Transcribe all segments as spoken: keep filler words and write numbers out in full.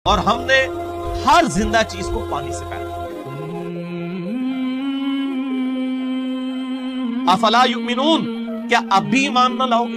اور ہم نے ہر زندہ چیز کو پانی سے پیدا کیا۔ افلا یؤمنون، کیا اب بھی ایمان نہ لاؤ گے؟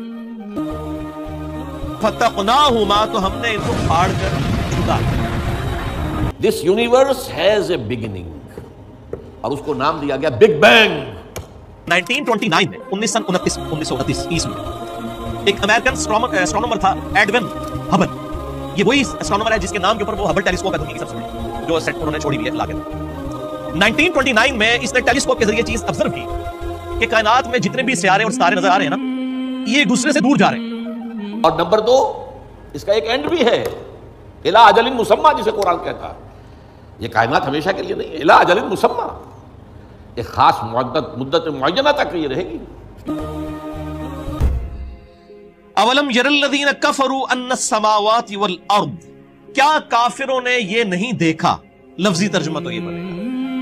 فتقناہما، تو ہم نے ان کو پھاڑ کر جدا کیا۔ This universe has a beginning، اور اس کو نام دیا گیا big bang. Nineteen twenty nine میں انیس سو انتیس انیس سو انتیس عیسوی میں ایک امریکن اسٹرانومر تھا ایڈون ہبل۔ یہ وہی اسٹرانومر ہے جس کے نام کے اوپر وہ ہبل ٹیلیسکوپ ہے دنیا کی سب سے بڑی، جو سیٹ انہوں نے چھوڑی ہوئی ہے لا کے۔ نائنٹین ٹوئنٹی نائن میں اس نے ٹیلیسکوپ کے ذریعے چیز آبزرو کی کہ کائنات میں جتنے بھی سیارے اور ستارے نظر آ رہے ہیں نا، یہ ایک دوسرے سے دور جا رہے ہیں۔ اور نمبر دو، اس کا ایک اینڈ بھی ہے، الی اجل مسمی، جسے قرآن کہتا ہے۔ یہ کائنات ہمیشہ کے لیے نہیں ہے، الی اجل مسمی، ایک خاص مدت مدت معینہ تک یہ رہے گی۔ اولم یر الذین کفروا ان السماوات والارض، کیا کافروں نے یہ نہیں دیکھا؟ لفظی ترجمہ تو یہ بنے گا،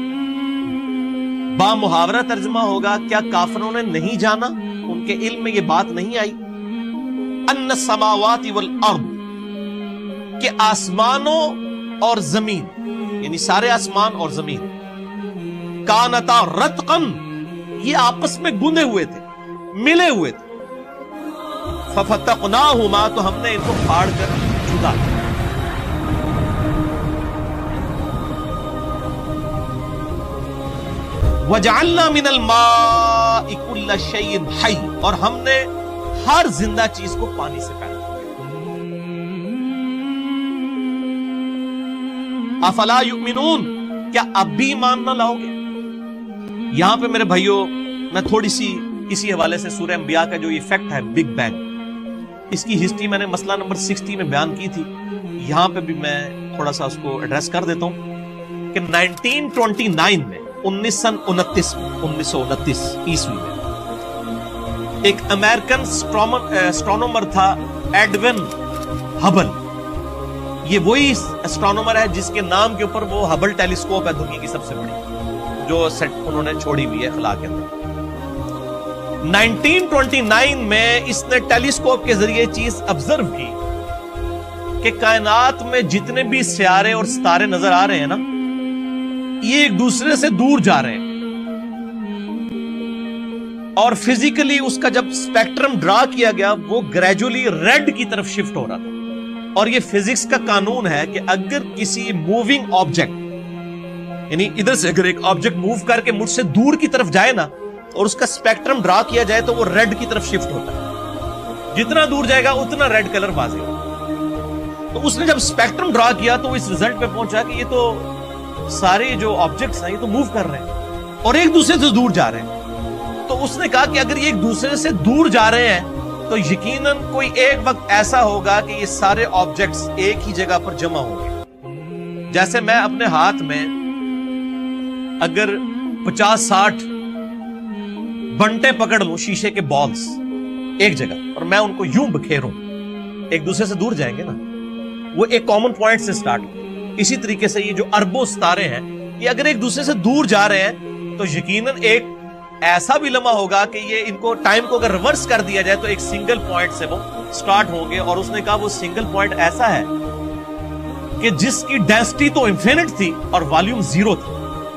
با محاورہ ترجمہ ہوگا، کیا کافروں نے نہیں جانا، ان کے علم میں یہ بات نہیں آئی؟ ان السماوات والارض، کہ آسمانوں اور زمین، یعنی سارے آسمان اور زمین، کانتا رتقن، یہ آپس میں گندے ہوئے تھے، ملے ہوئے تھے۔ ففتقناہما، تو ہم نے ان کو پھاڑ کر جدا کیا۔ وجعلنا من الماء كل شيء حي، اور ہم نے ہر زندہ چیز کو پانی سے پیدا کیا۔ افلا یؤمنون، کیا اب بھی ایمان نہ لاؤ گے؟ یہاں پہ میرے بھائیوں میں تھوڑی سی اسی حوالے سے سورہ انبیاء کا جو ایفیکٹ ہے بگ بینگ، اس کی ہسٹری میں نے مسئلہ نمبر سکسٹی میں بیان کی تھی، یہاں پہ بھی میں تھوڑا سا اس کو ایڈریس کر دیتا ہوں کہ نائنٹین ٹوئنٹی نائن میں انیس سو انتیس میں انیس سو انتیس عیسوی میں ایک امریکن اسٹرانومر تھا ایڈون ہبل۔ یہ وہی اسٹرانومر ہے جس کے نام کے اوپر وہ ہبل ٹیلیسکوپ ہے دنیا کی سب سے بڑی، جو سیٹ انہوں نے چھوڑی ہوئی ہے خلا کے اندر۔ نائنٹین ٹوئنٹی نائن میں اس نے ٹیلیسکوپ کے ذریعے چیز آبزرو کی کہ کائنات میں جتنے بھی سیارے اور ستارے نظر آ رہے ہیں نا، یہ ایک دوسرے سے دور جا رہے ہیں، اور فزیکلی اس کا جب اسپیکٹرم ڈرا کیا گیا وہ گریجولی ریڈ کی طرف شفٹ ہو رہا تھا۔ اور یہ فزکس کا قانون ہے کہ اگر کسی موونگ آبجیکٹ، یعنی ادھر سے اگر ایک آبجیکٹ موو کر کے مجھ سے دور کی طرف جائے نا اور اس کا اسپیکٹرم ڈرا کیا جائے تو وہ ریڈ کی طرف شفٹ ہوتا ہے، جتنا دور جائے گا اتنا ریڈ کلر واضح ہوگا۔ تو اس نے جب اسپیکٹرم ڈرا کیا تو اس ریزلٹ پہ پہنچا کہ یہ تو سارے جو آبجیکٹس ہیں یہ تو موو کر رہے ہیں اور ایک دوسرے سے دور جا رہے ہیں۔ تو اس نے کہا کہ اگر یہ ایک دوسرے سے دور جا رہے ہیں تو یقیناً کوئی ایک وقت ایسا ہوگا کہ یہ سارے آبجیکٹس ایک ہی جگہ پر جمع ہوں گے۔ جیسے میں اپنے ہاتھ میں اگر پچاس ساٹھ بنٹے پکڑ لوں شیشے کے بالز ایک جگہ اور میں ان کو یوں بکھیروں، ایک دوسرے سے دور جائیں گے نا، وہ ایک کامن پوائنٹ سے سٹارٹ ہو۔ اسی طریقے سے یہ جو اربوں ستارے ہیں یہ اگر ایک دوسرے سے دور جا رہے ہیں تو یقیناً ایک ایسا بھی لمحہ ہوگا کہ یہ ان کو ٹائم کو اگر ریورس کر دیا جائے تو ایک سنگل پوائنٹ سے وہ سٹارٹ ہوں گے۔ اور اس نے کہا وہ سنگل پوائنٹ ایسا ہے کہ جس کی ڈینسٹی تو انفینٹ تھی اور والیوم زیرو تھی،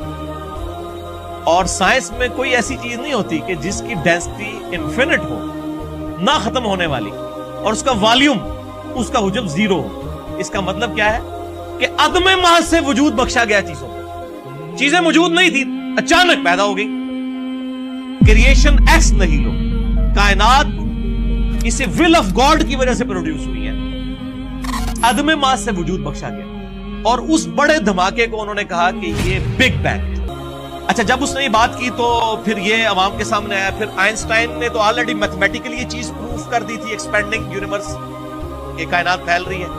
اور سائنس میں کوئی ایسی چیز نہیں ہوتی کہ جس کی ڈینسٹی انفینٹ ہو، نہ ختم ہونے والی، اور اس کا والیوم، اس کا حجم زیرو ہو۔ اس کا مطلب کیا ہے کہ عدم محض سے وجود بخشا گیا چیزوں کو، چیزیں موجود نہیں تھی اچانک پیدا ہو گئی۔ کریشن ایکس نہیں لو، کائنات اسے ول آف گاڈ کی وجہ سے پروڈیوس ہوئی ہے، عدم محض سے وجود بخشا گیا۔ اور اس بڑے دھماکے کو انہوں نے کہا کہ یہ بگ بینگ۔ اچھا، جب اس نے یہ بات کی تو پھر یہ عوام کے سامنے آیا۔ پھر آئنسٹائن نے تو آلریڈی میتھمیٹیکلی یہ چیز پروف کر دی تھی، ایکسپینڈنگ یونیورس، یہ کائنات پھیل رہی ہے۔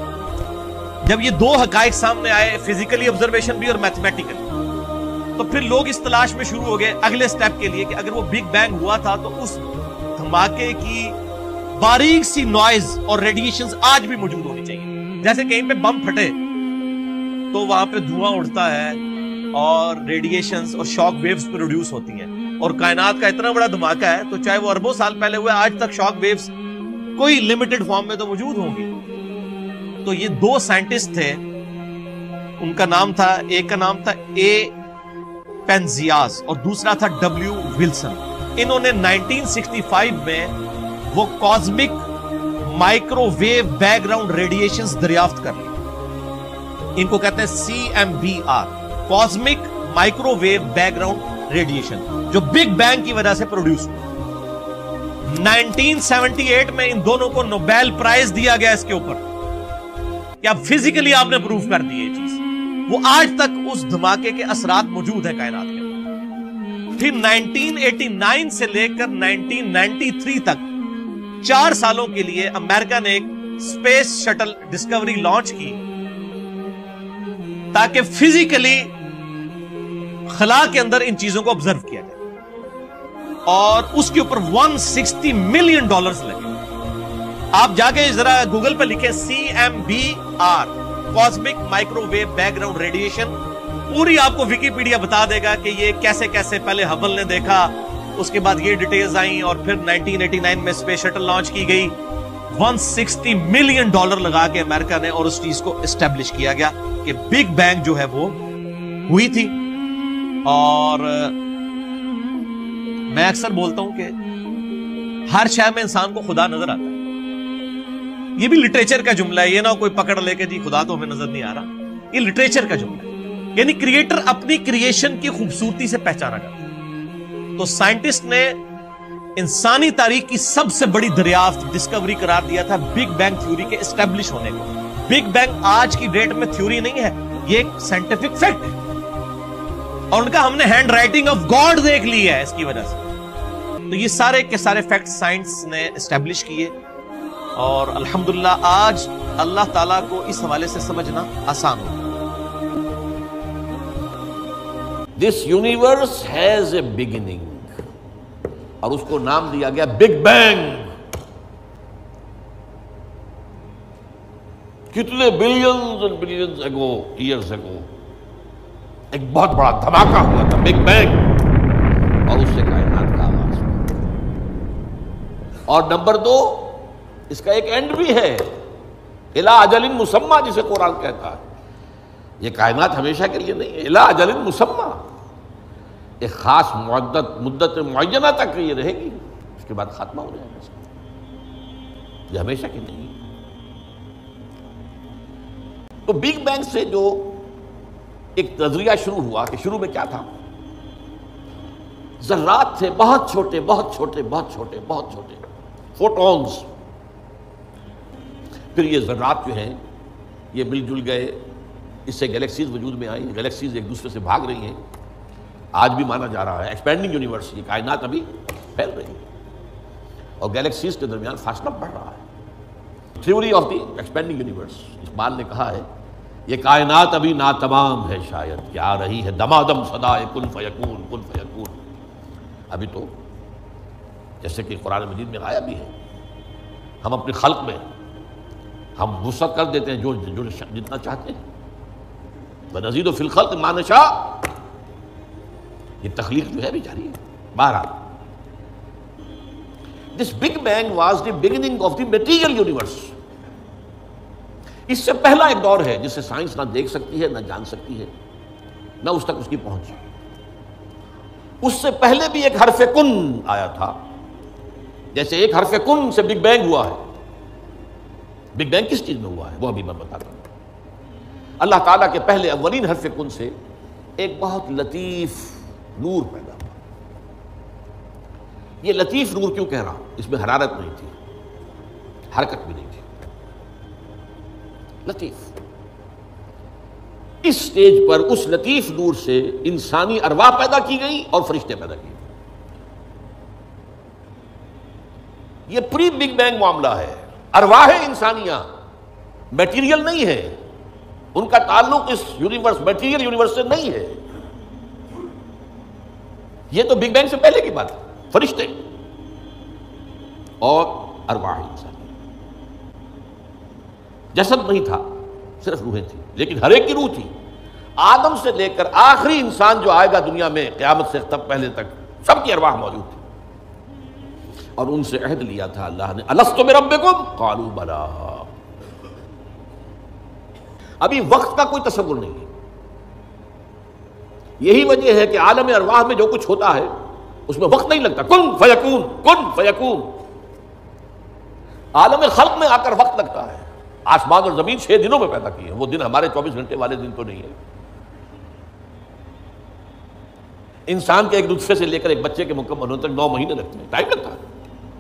جب یہ دو حقائق سامنے آئے، فزیکلی آبزرویشن بھی اور میتھمیٹیکلی، تو پھر لوگ اس تلاش میں شروع ہو گئے اگلے سٹیپ کے لیے کہ اگر وہ بگ بینگ ہوا تھا تو اس دھماکے کی باریک سی نوائز اور ریڈیشنز آج بھی موجود ہونی چاہیے۔ جیسے کہیں پہ بم پھٹے تو وہاں پہ دھواں اڑتا ہے اور ریڈیشنز اور شاک ویوز پروڈیوس ہوتی ہیں، اور کائنات کا اتنا بڑا دھماکہ ہے تو چاہے وہ اربوں سال پہلے ہوئے، آج تک شاک ویوز کوئی لمیٹڈ فارم میں تو موجود ہوں گی۔ تو یہ دو سائنٹسٹ تھے، ان کا نام تھا، ایک کا نام تھا اے پینزیاز اور دوسرا تھا ڈبلیو ولسن. انہوں نے نائنٹین سکسٹی فائیو میں وہ cosmic microwave background radiations دریافت کر لی. ان کو کہتے ہیں C M B R, cosmic microwave background radiation, جو بگ بینگ کی وجہ سے پروڈیوس ہوئی. نائنٹین سیونٹی ایٹ میں ان دونوں کو نوبیل پرائز دیا گیا اس کے اوپر کہ اب فزیکلی آپ نے پروف کر دی یہ چیز. وہ آج تک اس دھماکے کے اثرات موجود ہیں کائنات کے اندر. پھر نائنٹین ایٹی نائن سے لے کر نائنٹین نائنٹی تھری تک چار سالوں کے لیے امریکہ نے ایک اسپیس شٹل ڈسکوری لانچ کی تاکہ فزیکلی خلا کے اندر ان چیزوں کو آبزرو کیا جائے، اور اس کے اوپر ون سکسٹی ملین ڈالرز لگے. آپ جا کے ذرا گوگل پہ لکھیں C M B R, cosmic microwave background radiation, پوری آپ کو ویکیپیڈیا بتا دے گا کہ یہ کیسے کیسے پہلے ہبل نے دیکھا، اس کے بعد یہ ڈیٹیلز آئیں، اور پھر نائنٹین ایٹی نائن میں اسپیس شٹل لانچ کی گئی. ون سکسٹی ملین ڈالر لگا کے امریکہ نے، اور اس چیز کو اسٹیبلش کیا گیا کہ بگ بینگ جو ہے وہ ہوئی تھی. اور میں اکثر بولتا ہوں کہ ہر شے میں انسان کو خدا نظر آتا ہے. یہ بھی لٹریچر کا جملہ ہے، یہ نہ کوئی پکڑ لے کے جی خدا تو ہمیں نظر نہیں آ رہا. یہ لٹریچر کا جملہ ہے، یعنی کریٹر اپنی کریشن کی خوبصورتی سے پہچانا جاتا ہے. تو سائنٹسٹ نے انسانی تاریخ کی سب سے بڑی دریافت ڈسکوری قرار دیا تھا بگ بینگ تھیوری کے اسٹیبلش ہونے کو. بگ بینگ آج کی ڈیٹ میں تھیوری نہیں ہے، یہ ایک سائنٹیفک فیکٹ ہے، اور ان کا ہم نے ہینڈ رائٹنگ آف گاڈ دیکھ لی ہے اس کی وجہ سے. تو یہ سارے کے سارے فیکٹ سائنس نے اسٹیبلش کیے، اور الحمدللہ آج اللہ تعالیٰ کو اس حوالے سے سمجھنا آسان ہو. This universe has a beginning, اور اس کو نام دیا گیا بگ بینگ. کتنے billions and billions ago years ago ایک بہت بڑا دھماکہ ہوا تھا، بگ بینگ، اور اس سے کائنات کا آغاز ہوا. اور نمبر دو، اس کا ایک اینڈ بھی ہے، الی اجل مسمی، جسے قرآن کہتا ہے. یہ کائنات ہمیشہ کے لیے نہیں ہے، الی اجل مسمی، ایک خاص مدت مدت معینہ تک یہ رہے گی، اس کے بعد خاتمہ ہو جائے گا. یہ ہمیشہ کے نہیں. تو بگ بینگ سے جو ایک نظریہ شروع ہوا کہ شروع میں کیا تھا، ذرات تھے، بہت چھوٹے بہت چھوٹے بہت چھوٹے بہت چھوٹے فوٹونز. پھر یہ ذرات جو ہیں یہ مل جل گئے، اس سے گیلیکسیز وجود میں آئی، گیلیکسیز ایک دوسرے سے بھاگ رہی ہیں. آج بھی مانا جا رہا ہے ایکسپینڈنگ یونیورس، یہ کائنات ابھی پھیل رہی ہے، اور گیلیکسیز کے درمیان فاصلہ بڑھ رہا ہے. Theory of the expanding universe, Iqbal نے کہا ہے یہ کائنات ابھی ناتمام ہے، شاید کہ آ رہی ہے دمادم صدائے کن فیکون کن فیکون. ابھی تو جیسے کہ قرآن مجید میں آیا بھی ہے، ہم اپنی خلق میں ہم وسعت کر دیتے ہیں جو جو جتنا چاہتے ہیں. وَنَزِيدُ فِي الْخَلْقِ مَا نَشَاءُ، یہ تخلیق جو ہے بھی جاری ہے. بہرحال this big bang was the beginning of the material universe. اس سے پہلا ایک دور ہے جسے سائنس نہ دیکھ سکتی ہے، نہ جان سکتی ہے، نہ اس تک اس کی پہنچ. اس سے پہلے بھی ایک حرف کن آیا تھا، جیسے ایک حرف کن سے بگ بینگ ہوا ہے. بگ بینگ کس چیز میں ہوا ہے وہ ابھی میں بتاتا ہوں. اللہ تعالیٰ کے پہلے اولین حرف کن سے ایک بہت لطیف نور پیدا ہوا. یہ لطیف نور کیوں کہہ رہا ہوں؟ اس میں حرارت نہیں تھی، حرکت بھی نہیں تھی، لطیف. اس سٹیج پر اس لطیف نور سے انسانی ارواح پیدا کی گئی اور فرشتے پیدا کیے. یہ پری بگ بینگ معاملہ ہے. ارواح انسانیہ میٹیریل نہیں ہے، ان کا تعلق اس یونیورس میٹیریل یونیورس سے نہیں ہے. یہ تو بگ بینگ سے پہلے کی بات ہے. فرشتے اور ارواح انسانی. جسد نہیں تھا، صرف روحیں تھیں، لیکن ہر ایک کی روح تھی. آدم سے لے کر آخری انسان جو آئے گا دنیا میں قیامت سے تب پہلے تک، سب کی ارواح موجود تھی. اور ان سے عہد لیا تھا اللہ نے، الست بربکم قالوا بلی، ابھی وقت کا کوئی تصور نہیں ہے. یہی وجہ ہے کہ عالم ارواح میں جو کچھ ہوتا ہے اس میں وقت نہیں لگتا. کن فیکون کن فیکون. عالم خلق میں آ کر وقت لگتا ہے. آسمان اور زمین چھ دنوں میں پیدا کیے ہیں. وہ دن ہمارے چوبیس گھنٹے والے دن تو نہیں ہے. انسان کے ایک نطفے سے لے کر ایک بچے کے مکمل ہونے تک نو مہینے لگتے ہیں. ٹائم لگتا ہے.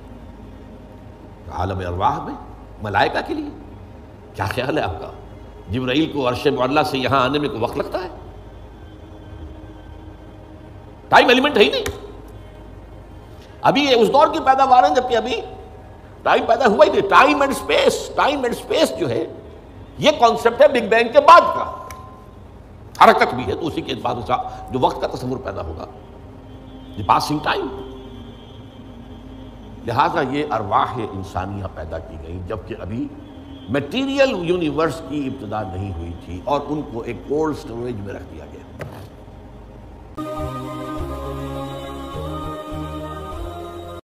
عالم ارواح میں ملائکہ کے لیے کیا خیال ہے آپ کا؟ جبرائیل کو عرش معلیٰ سے یہاں آنے میں کوئی وقت لگتا ہے؟ ٹائم ایلیمنٹ ہے ہی نہیں. ابھی یہ اس دور کی پیداوار ہے جبکہ ابھی ٹائم پیدا ہوا ہی نہیں. Time and space time and space جو ہے یہ کانسیپٹ ہے بگ بینگ کے بعد کا. حرکت بھی ہے تو اسی کے بعد جو وقت کا تصور پیدا ہوگا دی پاسنگ ٹائم. لہٰذا یہ ارواح انسانیہ پیدا کی گئی جبکہ ابھی میٹیریل یونیورس کی ابتدا نہیں ہوئی تھی اور ان کو ایک کولڈ اسٹوریج میں رکھ دیا گیا.